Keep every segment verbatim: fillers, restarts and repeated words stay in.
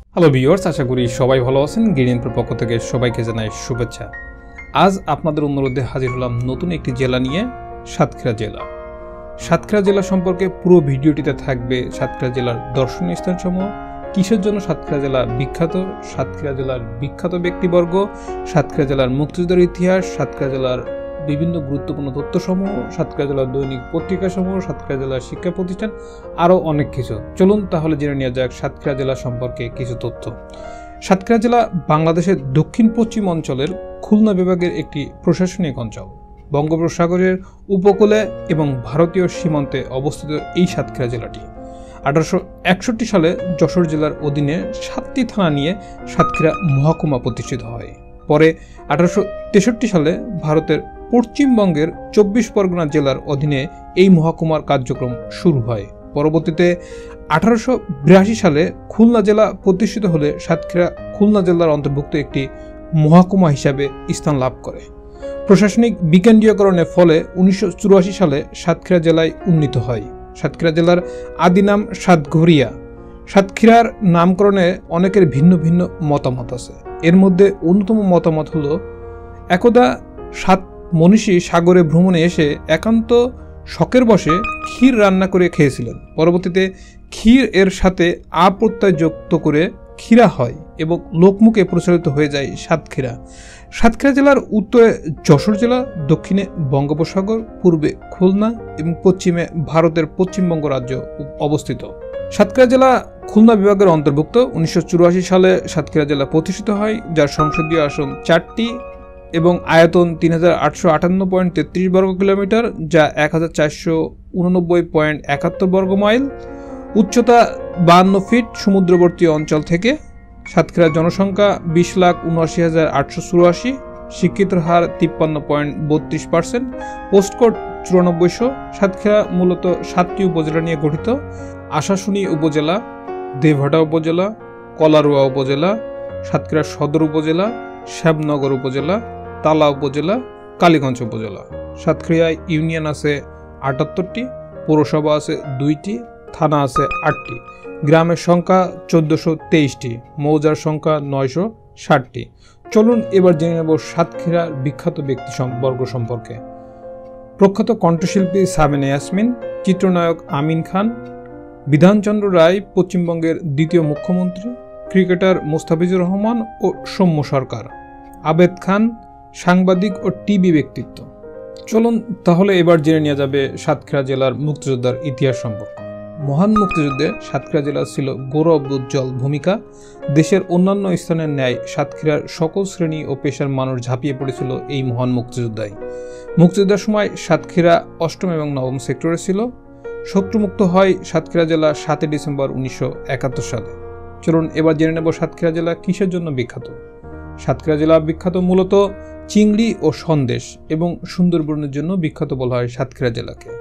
Hello viewers, আশা করি সবাই ভালো আছেন। গ্রিনইনফোর পক্ষ থেকে সবাইকে জানাই শুভেচ্ছা। আজ আপনাদের অনুরোধে হাজির হলাম নতুন একটি জেলা নিয়ে, সাতক্ষীরা জেলা। সাতক্ষীরা জেলা সম্পর্কে পুরো ভিডিওটিতে থাকবে সাতক্ষীরা জেলার দর্শনীয় স্থানসমূহ, কিসের জন্য সাতক্ষীরা জেলা বিখ্যাত, সাতক্ষীরা জেলার বিখ্যাত ব্যক্তিবর্গ, সাতক্ষীরা জেলার মুক্তিযুদ্ধের ইতিহাস, সাতক্ষীরা জেলার বিভিন্ন গুরুত্বপূর্ণ তথ্যসমূহ, সাতক্ষীরা জেলার দৈনিক পত্রিকাসমূহ, সাতক্ষীরা জেলার শিক্ষা প্রতিষ্ঠান, আরও অনেক কিছু। চলুন তাহলে জেনে নেওয়া যাক সাতক্ষীরা জেলা সম্পর্কে কিছু তথ্য। সাতক্ষীরা জেলা বাংলাদেশের দক্ষিণ পশ্চিম অঞ্চলের খুলনা বিভাগের একটি প্রশাসনিক অঞ্চল। বঙ্গোপসাগরের উপকূলে এবং ভারতীয় সীমান্তে অবস্থিত এই সাতক্ষীরা জেলাটি আঠারোশো একষট্টি সালে যশোর জেলার অধীনে সাতটি থানা নিয়ে সাতক্ষীরা মহকুমা প্রতিষ্ঠিত হয়। পরে আঠারোশো তেষট্টি সালে ভারতের পশ্চিমবঙ্গের চব্বিশ পরগনা জেলার অধীনে এই মহকুমার কার্যক্রম শুরু হয়। পরবর্তীতে আঠারোশো বিরাশি সালে খুলনা জেলা প্রতিষ্ঠিত হলে সাতক্ষীরা খুলনা জেলার অন্তর্ভুক্ত একটি মহকুমা হিসাবে স্থান লাভ করে। প্রশাসনিক বিকেন্দ্রীয়করণের ফলে উনিশশো চুরাশি সালে সাতক্ষীরা জেলায় উন্নীত হয়। সাতক্ষীরা জেলার আদি নাম সাতঘরিয়া। সাতক্ষীরার নামকরণে অনেকের ভিন্ন ভিন্ন মতামত আছে। এর মধ্যে অন্যতম মতামত হলো, একদা সাত মনীষী সাগরে ভ্রমণে এসে একান্ত শখের বসে ক্ষীর রান্না করে খেয়েছিলেন। পরবর্তীতে ক্ষীর এর সাথে আ প্রত্যয় যুক্ত করে ক্ষীরা হয় এবং লোকমুখে প্রচলিত হয়ে যায় সাতক্ষীরা। সাতক্ষীরা জেলার উত্তরে যশোর জেলা, দক্ষিণে বঙ্গোপসাগর, পূর্বে খুলনা এবং পশ্চিমে ভারতের পশ্চিমবঙ্গ রাজ্য অবস্থিত। সাতক্ষীরা জেলা খুলনা বিভাগের অন্তর্ভুক্ত। উনিশশো চুরাশি সালে সাতক্ষীরা জেলা প্রতিষ্ঠিত হয়, যার সংসদীয় আসন চারটি এবং আয়তন তিন হাজার আটশো আটান্ন পয়েন্ট তেত্রিশ বর্গ কিলোমিটার, যা এক হাজার চারশো উননব্বই পয়েন্ট একাত্তর বর্গ মাইল। উচ্চতা বাহান্ন ফিট। সমুদ্রবর্তী অঞ্চল থেকে। সাতক্ষীরার জনসংখ্যা বিশ লাখ উনআশি হাজার আটশো চুরাশি। শিক্ষিত হার তিপ্পান্ন পয়েন্ট বত্রিশ পার্সেন্ট। পোস্টকোড চুরানব্বইশো। সাতক্ষীরা মূলত সাতটি উপজেলা নিয়ে গঠিত: আশাশুনি উপজেলা, দেবহাটা উপজেলা, কলারোয়া উপজেলা, সাতক্ষীরা সদর উপজেলা, শ্যামনগর উপজেলা, তালা উপজেলা, কালীগঞ্জ উপজেলা। সাতক্ষীরা ইউনিয়ন আছে আটাত্তরটি, পৌরসভা আছে দুইটি, থানা আছে আটটি, গ্রামের সংখ্যা চোদ্দশো তেইশটি, মৌজার সংখ্যা নয়শো ষাটটি। চলুন এবার জেনে নেব সাতক্ষীরার বিখ্যাত ব্যক্তি বর্গ সম্পর্কে। প্রখ্যাত কণ্ঠশিল্পী সাবিনা ইয়াসমিন, চিত্রনায়ক আমিন খান, বিধানচন্দ্র রায় পশ্চিমবঙ্গের দ্বিতীয় মুখ্যমন্ত্রী, ক্রিকেটার মোস্তাফিজুর রহমান ও সৌম্য সরকার, আবেদ খান, সাংবাদিক ও টিভি ব্যক্তিত্ব। চলুন তাহলে এবার জেনে নেওয়া যাবে সাতক্ষীরা জেলার মুক্তিযোদ্ধার ইতিহাস সম্পর্কে। মহান মুক্তিযুদ্ধে সাতক্ষীরা জেলার ছিল গৌরব উজ্জ্বল ভূমিকা। দেশের অন্যান্য স্থানের ন্যায় সাতক্ষীরার সকল শ্রেণী ও পেশার মানুষ ঝাঁপিয়ে পড়েছিল এই মহান মুক্তিযোদ্ধায়। মুক্তিযুদ্ধের সময় সাতক্ষীরা অষ্টম এবং নবম সেক্টরে ছিল। শত্রুমুক্ত হয় সাতক্ষীরা জেলা সাতই ডিসেম্বর উনিশশো একাত্তর সালে। চলুন এবার জেনে নেব সাতক্ষীরা জেলা কিসের জন্য বিখ্যাত। সাতক্ষীরা জেলা বিখ্যাত মূলত চিংড়ি ও সন্দেশ এবং সুন্দরবনের জন্য বিখ্যাত বলা হয় সাতক্ষীরা জেলাকে।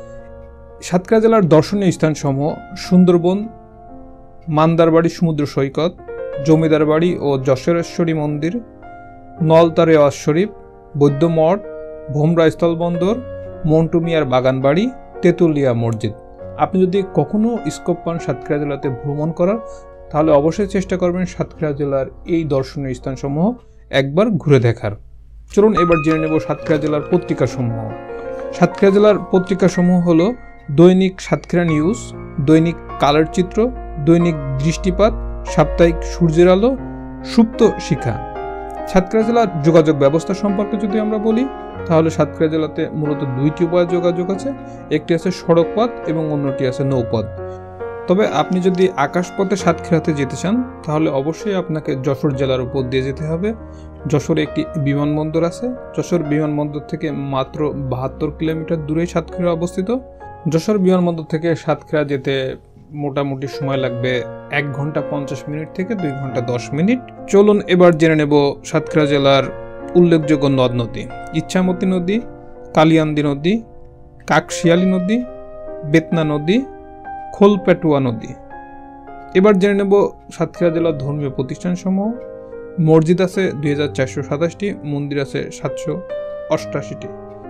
সাতক্ষীরা জেলার দর্শনীয় স্থানসমূহ: সুন্দরবন, মান্দারবাড়ি সমুদ্র সৈকত, জমিদার বাড়ি ও যশোরেশ্বরী মন্দির, নলতারে ওয়াজ শরীফ, বৌদ্ধ মঠ, ভোমরা স্থলবন্দর, মন্টু মিয়ার বাগান বাড়ি, তেঁতুলিয়া মসজিদ। আপনি যদি কখনো স্কোপ পান সাতক্ষীরা জেলাতে ভ্রমণ করার, তাহলে অবশ্যই চেষ্টা করবেন সাতক্ষীরা জেলার এই দর্শনীয় স্থানসমূহ একবার ঘুরে দেখার। চলুন এবার জেনে নেব সাতক্ষীরা জেলার পত্রিকাসমূহ। সাতক্ষীরা জেলার পত্রিকাসমূহ হলো দৈনিক সাতক্ষীরা নিউজ, দৈনিক কালের চিত্র, দৈনিক দৃষ্টিপাত, সাপ্তাহিক সূর্যের আলো, সুপ্ত শিখা। সাতক্ষীরা জেলার যোগাযোগ ব্যবস্থা সম্পর্কে যদি আমরা বলি, তাহলে সাতক্ষীরা জেলাতে মূলত দুইটি উপায়ে যোগাযোগ আছে। একটি আছে সড়ক পথ এবং অন্যটি আছে নৌপথ। তবে আপনি যদি আকাশপথে সাতক্ষীরাতে যেতে চান, তাহলে অবশ্যই আপনাকে যশোর জেলার উপর দিয়ে যেতে হবে। যশোরে একটি বিমানবন্দর আছে। যশোর বিমানবন্দর থেকে মাত্র বাহাত্তর কিলোমিটার দূরেই সাতক্ষীরা অবস্থিত। যশোর বিমানবন্দর থেকে সাতক্ষীরা যেতে মোটামুটি সময় লাগবে এক ঘন্টা পঞ্চাশ মিনিট থেকে দুই ঘন্টা দশ মিনিট। চলুন এবার জেনে নেব সাতক্ষীরা জেলার উল্লেখযোগ্য নদ নদী। ইচ্ছামতি নদী, কালিয়ান্দি নদী, কাকশিয়ালী নদী, বেতনা নদী, খোলপেটুয়া নদী। এবার জেনে নেব সাতক্ষীরা জেলার ধর্মীয় প্রতিষ্ঠানসমূহ। মসজিদ আছে দুই হাজার চারশো সাতাশটি, মন্দির আছে সাতশো অষ্টাশিটি।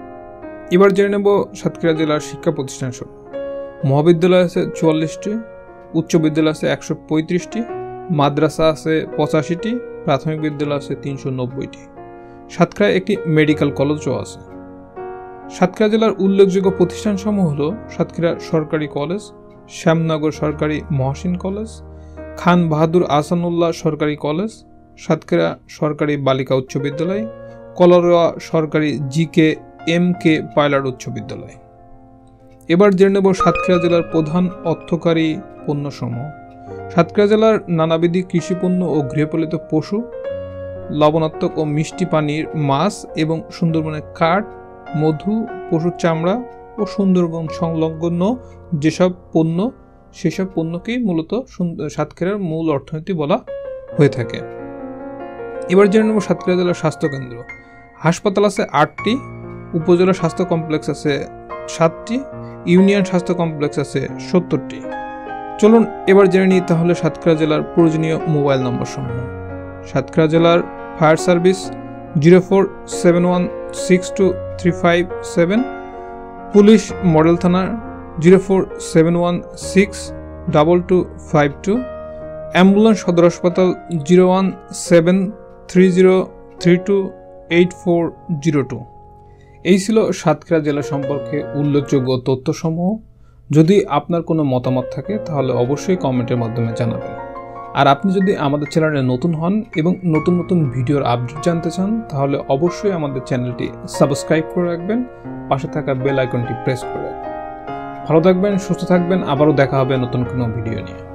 এবার জেনে নেব সাতক্ষীরা জেলার শিক্ষা প্রতিষ্ঠানসমূহ। মহাবিদ্যালয় আছে চুয়াল্লিশটি, উচ্চ বিদ্যালয় আছে একশো পঁয়ত্রিশটি, মাদ্রাসা আছে পঁচাশিটি, প্রাথমিক বিদ্যালয় আছে তিনশো নব্বইটি। সাতক্ষীরায় একটি মেডিকেল কলেজও আছে। সাতক্ষীরা জেলার উল্লেখযোগ্য প্রতিষ্ঠানসমূহ হল সাতক্ষীরা সরকারি কলেজ, শ্যামনগর সরকারি মহসিন কলেজ, খান বাহাদুর আহসানুল্লাহ সরকারি কলেজ, সাতক্ষীরা সরকারি বালিকা উচ্চ বিদ্যালয়, কলারোয়া সরকারি জি কে এম কে পাইলট উচ্চ বিদ্যালয়। এবার জেনে নেব সাতক্ষীরা জেলার প্রধান অর্থকারী পণ্যসমূহ। সাতক্ষীরা জেলার নানাবিধি কৃষিপণ্য ও গৃহপালিত পশু, লবণাত্মক ও মিষ্টি পানির মাছ এবং সুন্দরবনের কাঠ, মধু, পশুর চামড়া ও সুন্দরবন সংলগ্ন যেসব পণ্য সেসব পণ্যকেই মূলত সাতক্ষীরার মূল অর্থনীতি বলা হয়ে থাকে। এবার জেনে নেব সাতক্ষীরা জেলার স্বাস্থ্যকেন্দ্র। হাসপাতাল আছে আটটি, উপজেলা স্বাস্থ্য কমপ্লেক্স আছে সাতটি, ইউনিয়ন স্বাস্থ্য কমপ্লেক্স আছে সত্তরটি। চলুন এবার জেনে নিই তাহলে সাতক্ষীরা জেলার প্রয়োজনীয় মোবাইল নম্বর সমূহ। সাতক্ষীরা জেলার fire service zero four seven one six two three five seven, police model থানা zero four seven one six double two five two, ambulance সদর হাসপাতাল zero one seven three zero three two eight four zero two. এই ছিল সাতক্ষীরা জেলা সম্পর্কে উল্লেখযোগ্য তথ্যসমূহ। যদি আপনার কোনো মতামত থাকে তাহলে অবশ্যই কমেন্টের মাধ্যমে জানাবেন। আর আপনি যদি আমাদের চ্যানেলে নতুন হন এবং নতুন নতুন ভিডিওর আপডেট জানতে চান তাহলে অবশ্যই আমাদের চ্যানেলটি সাবস্ক্রাইব করে রাখবেন, পাশে থাকা বেল আইকনটি প্রেস করে রাখবেন। ভালো থাকবেন, সুস্থ থাকবেন, আবারও দেখা হবে নতুন কোনো ভিডিও নিয়ে।